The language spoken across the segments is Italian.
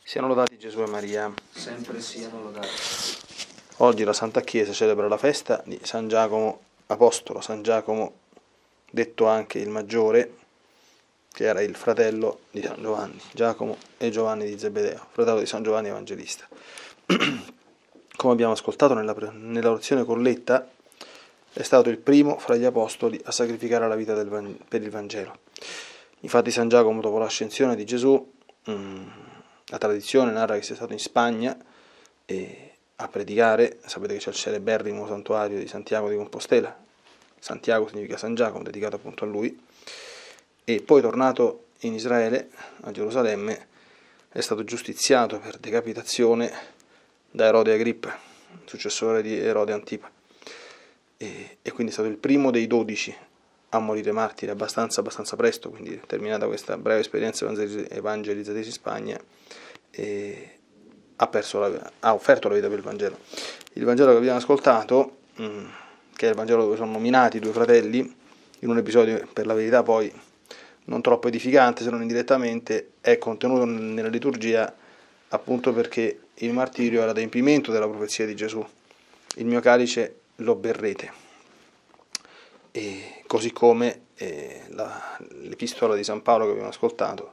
Siano lodati Gesù e Maria. Sempre siano lodati. Oggi la Santa Chiesa celebra la festa di San Giacomo Apostolo, San Giacomo detto anche il Maggiore, che era il fratello di San Giovanni, Giacomo e Giovanni di Zebedeo, fratello di San Giovanni Evangelista. Come abbiamo ascoltato nell'orazione colletta, è stato il primo fra gli Apostoli a sacrificare la vita per il Vangelo. Infatti San Giacomo, dopo l'ascensione di Gesù, la tradizione narra che sia stato in Spagna a predicare. Sapete che c'è il celeberrimo santuario di Santiago di Compostela. Santiago significa San Giacomo, dedicato appunto a lui. E poi, tornato in Israele, a Gerusalemme, è stato giustiziato per decapitazione da Erode Agrippa, successore di Erode Antipa. E quindi è stato il primo dei 12 a morire martire abbastanza presto, quindi terminata questa breve esperienza evangelizzatrice in Spagna, ha offerto la vita per il Vangelo. Il Vangelo che abbiamo ascoltato, che è il Vangelo dove sono nominati due fratelli, in un episodio per la verità poi non troppo edificante se non indirettamente, è contenuto nella liturgia appunto perché il martirio era adempimento della profezia di Gesù. Il mio calice lo berrete. E così come l'epistola di San Paolo che abbiamo ascoltato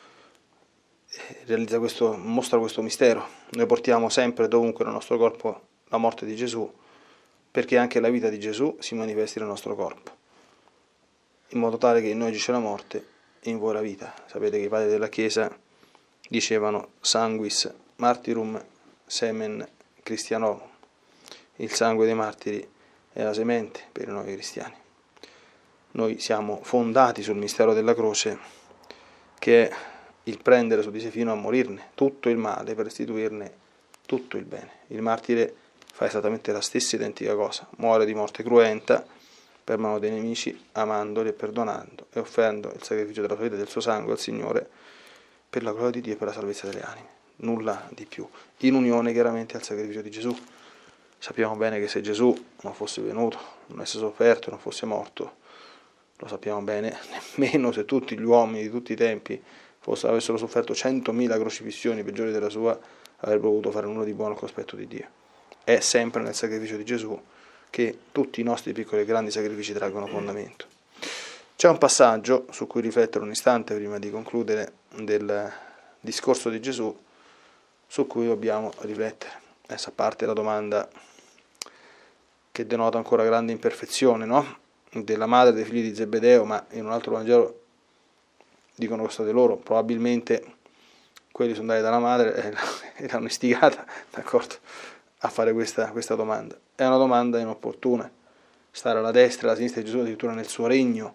mostra questo mistero. Noi portiamo sempre e dovunque nel nostro corpo la morte di Gesù, perché anche la vita di Gesù si manifesti nel nostro corpo, in modo tale che in noi agisce la morte e in voi la vita. Sapete che i padri della Chiesa dicevano sanguis martyrum semen Christianorum, il sangue dei martiri è la semente per i nuovi cristiani. Noi siamo fondati sul mistero della croce, che è il prendere su di sé fino a morirne tutto il male per restituirne tutto il bene. Il martire fa esattamente la stessa identica cosa, muore di morte cruenta per mano dei nemici, amandoli e perdonando e offrendo il sacrificio della sua vita e del suo sangue al Signore per la gloria di Dio e per la salvezza delle anime, nulla di più, in unione chiaramente al sacrificio di Gesù. Sappiamo bene che se Gesù non fosse venuto, non essesse sofferto, non fosse morto, lo sappiamo bene, nemmeno se tutti gli uomini di tutti i tempi avessero sofferto 100.000 crocifissioni peggiori della sua, avrebbero potuto fare nulla di buono al cospetto di Dio. È sempre nel sacrificio di Gesù che tutti i nostri piccoli e grandi sacrifici traggono fondamento. C'è un passaggio su cui riflettere un istante prima di concludere del discorso di Gesù, su cui dobbiamo riflettere. Essa parte la domanda che denota ancora grande imperfezione, no? Della madre dei figli di Zebedeo, ma in un altro Vangelo dicono che state loro, probabilmente quelli sono andati dalla madre e l'hanno istigata, d'accordo, a fare questa domanda. È una domanda inopportuna, stare alla destra e alla sinistra di Gesù addirittura nel suo regno,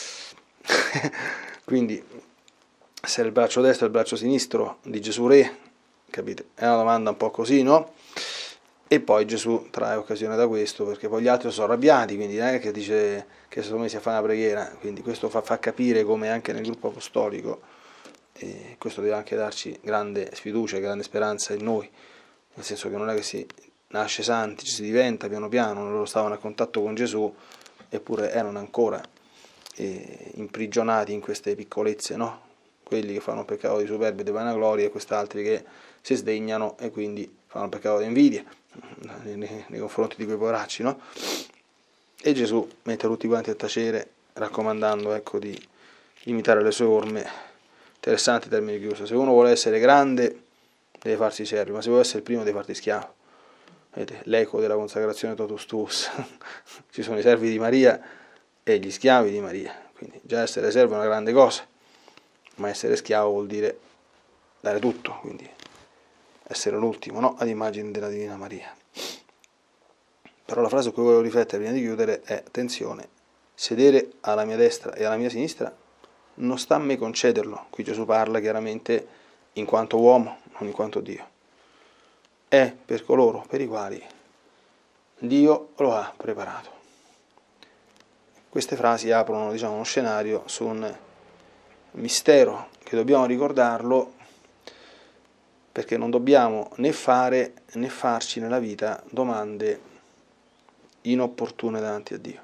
quindi essere il braccio destro e il braccio sinistro di Gesù Re, capite? È una domanda un po' così, no? E poi Gesù trae occasione da questo, perché poi gli altri sono arrabbiati, quindi non è che dice che sono messi a fare una preghiera, quindi questo fa capire come anche nel gruppo apostolico, e questo deve anche darci grande sfiducia, grande speranza in noi, nel senso che non è che si nasce santi, ci si diventa piano piano. Loro stavano a contatto con Gesù, eppure erano ancora imprigionati in queste piccolezze, no? Quelli che fanno peccato di superbia e di vanagloria, e quest'altri che si sdegnano e quindi fanno peccato di invidia nei confronti di quei poracci, no? E Gesù mette tutti quanti a tacere, raccomandando, ecco, di imitare le sue orme. Interessante termine chiuso. Se uno vuole essere grande deve farsi servo, ma se vuole essere il primo deve farti schiavo. Vedete, l'eco della consacrazione totus tuus. Ci sono i servi di Maria e gli schiavi di Maria, quindi già essere servo è una grande cosa, ma essere schiavo vuol dire dare tutto, quindi essere l'ultimo, no? Ad immagine della Divina Maria. Però la frase su cui volevo riflettere prima di chiudere è: attenzione, sedere alla mia destra e alla mia sinistra non sta a me concederlo. Qui Gesù parla chiaramente in quanto uomo, non in quanto Dio. È per coloro per i quali Dio lo ha preparato. Queste frasi aprono, diciamo, uno scenario su un mistero che dobbiamo ricordarlo, perché non dobbiamo né fare né farci nella vita domande inopportune davanti a Dio.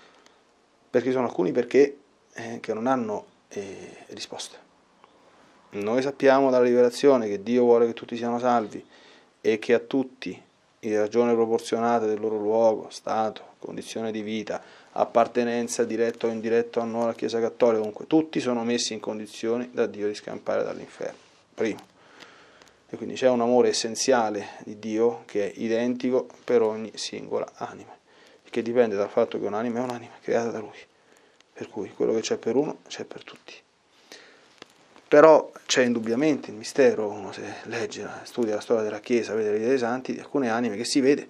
Perché sono alcuni perché che non hanno risposte. Noi sappiamo dalla rivelazione che Dio vuole che tutti siano salvi e che a tutti, in ragione proporzionata del loro luogo, stato, condizione di vita, appartenenza diretta o indiretta o no alla Chiesa Cattolica, comunque tutti sono messi in condizioni da Dio di scampare dall'inferno. Primo. E quindi c'è un amore essenziale di Dio che è identico per ogni singola anima, che dipende dal fatto che un'anima è un'anima creata da Lui. Per cui quello che c'è per uno c'è per tutti. Però c'è indubbiamente il mistero, uno se legge, studia la storia della Chiesa, vede le vite dei santi, di alcune anime che si vede,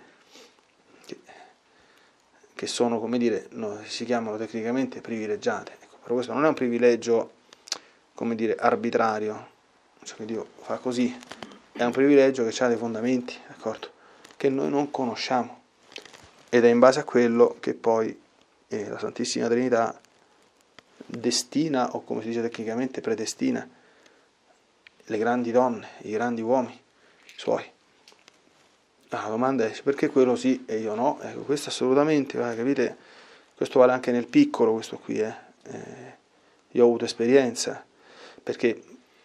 che sono, come dire, si chiamano tecnicamente privilegiate. Ecco, però questo non è un privilegio, come dire, arbitrario, cioè che Dio fa così, è un privilegio che ha dei fondamenti, d'accordo? Che noi non conosciamo. Ed è in base a quello che poi la Santissima Trinità destina, o come si dice tecnicamente, predestina le grandi donne, i grandi uomini suoi. La domanda è perché quello sì e io no? Ecco, questo assolutamente, capite? Questo vale anche nel piccolo, questo qui, io ho avuto esperienza, perché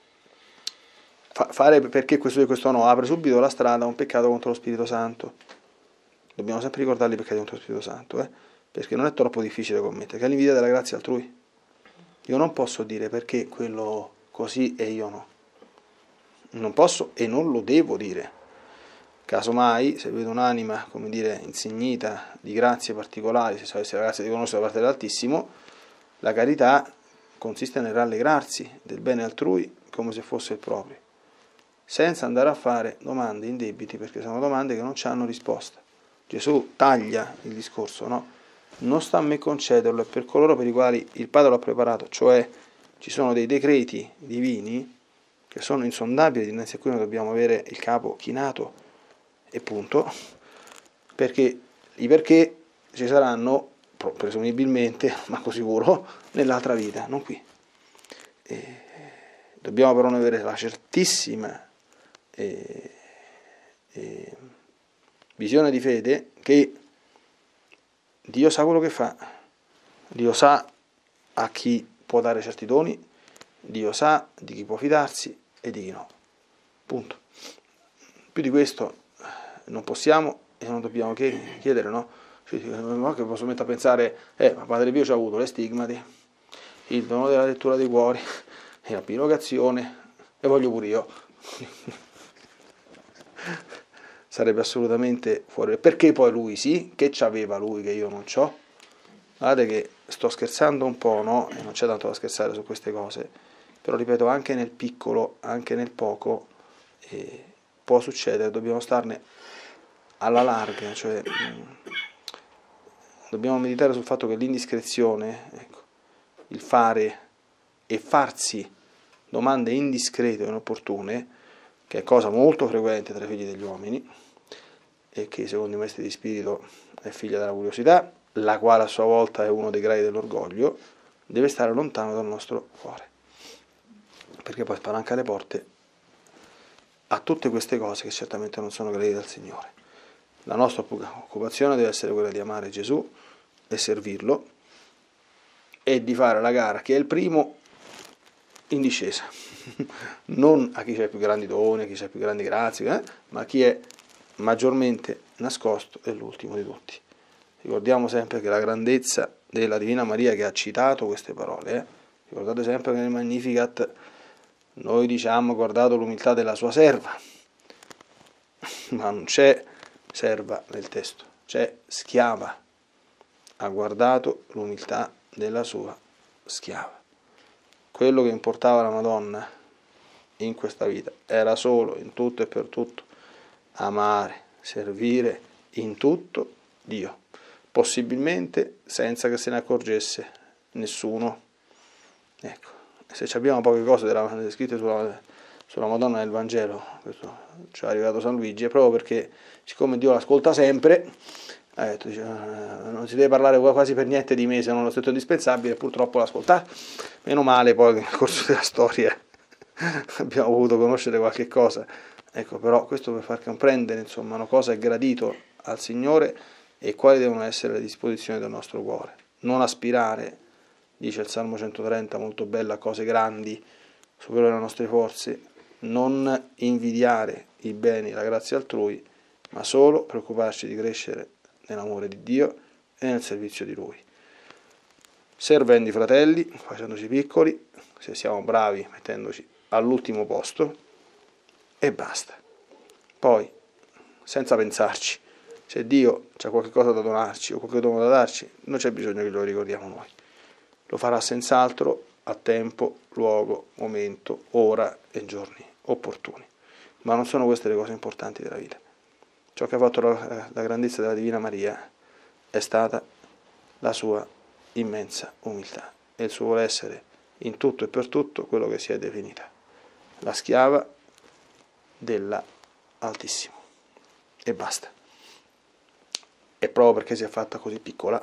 fare perché questo e questo no apre subito la strada a un peccato contro lo Spirito Santo. Dobbiamo sempre ricordare i peccati contro lo Spirito Santo, perché non è troppo difficile commettere, che è l'invidia della grazia altrui. Io non posso dire perché quello così e io no. Non posso e non lo devo dire. Casomai, se vedo un'anima, come dire, insignita di grazie particolari, se avesse la grazia di conoscere da parte dell'Altissimo, la carità consiste nel rallegrarsi del bene altrui come se fosse il proprio, senza andare a fare domande indebiti, perché sono domande che non hanno risposta. Gesù taglia il discorso, no? Non sta a me concederlo, è per coloro per i quali il Padre l'ha preparato, cioè ci sono dei decreti divini che sono insondabili, dinanzi a cui noi dobbiamo avere il capo chinato e punto, perché i perché ci saranno presumibilmente, ma sicuro, nell'altra vita, non qui. Dobbiamo però avere la certissima visione di fede che Dio sa quello che fa, Dio sa a chi può dare certi doni, Dio sa di chi può fidarsi e di chi no. Punto. Più di questo non possiamo e non dobbiamo chiedere, no? Cioè, non che posso mettere a pensare, ma Padre Pio ci ha avuto le stigmati, il dono della lettura dei cuori, e la bilocazione, e voglio pure io. Sarebbe assolutamente fuori. Perché poi lui sì? Che c'aveva lui che io non c'ho? Guardate che sto scherzando un po', no? E non c'è tanto da scherzare su queste cose, però ripeto, anche nel piccolo, anche nel poco, può succedere, dobbiamo starne alla larga, cioè dobbiamo meditare sul fatto che l'indiscrezione, ecco, il fare e farsi domande indiscrete o inopportune, che è cosa molto frequente tra i figli degli uomini e che secondo i maestri di spirito è figlia della curiosità, la quale a sua volta è uno dei gradi dell'orgoglio, deve stare lontano dal nostro cuore, perché poi spalanca le porte a tutte queste cose che certamente non sono gradite dal Signore. La nostra occupazione deve essere quella di amare Gesù e servirlo e di fare la gara che è il primo in discesa, non a chi ha più grandi doni, a chi ha più grandi grazie, ma a chi è maggiormente nascosto è l'ultimo di tutti. Ricordiamo sempre che la grandezza della Divina Maria che ha citato queste parole, ricordate sempre che nel Magnificat noi diciamo guardate l'umiltà della sua serva, ma non c'è serva nel testo, c'è schiava, ha guardato l'umiltà della sua schiava. Quello che importava alla Madonna in questa vita era solo, in tutto e per tutto, amare, servire in tutto Dio, possibilmente senza che se ne accorgesse nessuno. Ecco, se abbiamo poche cose scritte sulla Madonna nel Vangelo, questo ci è arrivato San Luigi, è proprio perché, siccome Dio l'ascolta sempre, ha detto, non si deve parlare quasi per niente di me se non lo stesso indispensabile, purtroppo l'ascolta. Meno male poi nel corso della storia abbiamo voluto conoscere qualche cosa, ecco, però questo per far comprendere insomma cosa è gradito al Signore e quali devono essere le disposizioni del nostro cuore. Non aspirare, dice il Salmo 130 molto bello, a cose grandi superiore alle nostre forze, non invidiare i beni e la grazia altrui, ma solo preoccuparci di crescere nell'amore di Dio e nel servizio di Lui. Servendo i fratelli, facendoci piccoli, se siamo bravi mettendoci all'ultimo posto e basta. Poi, senza pensarci, se Dio c'ha qualche cosa da donarci o qualche dono da darci, non c'è bisogno che lo ricordiamo noi. Lo farà senz'altro a tempo, luogo, momento, ora e giorni opportuni. Ma non sono queste le cose importanti della vita. Ciò che ha fatto la grandezza della Divina Maria è stata la sua immensa umiltà e il suo voler essere in tutto e per tutto quello che si è definita, la schiava dell'Altissimo. E basta. E proprio perché si è fatta così piccola,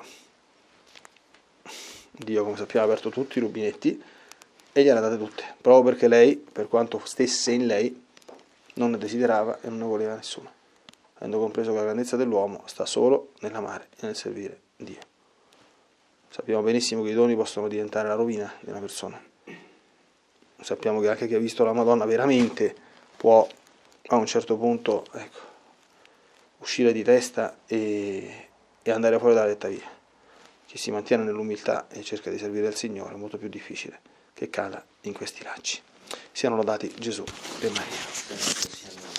Dio, come sappiamo, ha aperto tutti i rubinetti e gliele ha date tutte, proprio perché lei, per quanto stesse in lei, non ne desiderava e non ne voleva nessuno, avendo compreso che la grandezza dell'uomo sta solo nell'amare e nel servire Dio. Sappiamo benissimo che i doni possono diventare la rovina di una persona. Sappiamo che anche chi ha visto la Madonna veramente può a un certo punto, uscire di testa e andare fuori dalla retta via. Chi si mantiene nell'umiltà e cerca di servire il Signore è molto più difficile che cada in questi lacci. Siano lodati Gesù e Maria.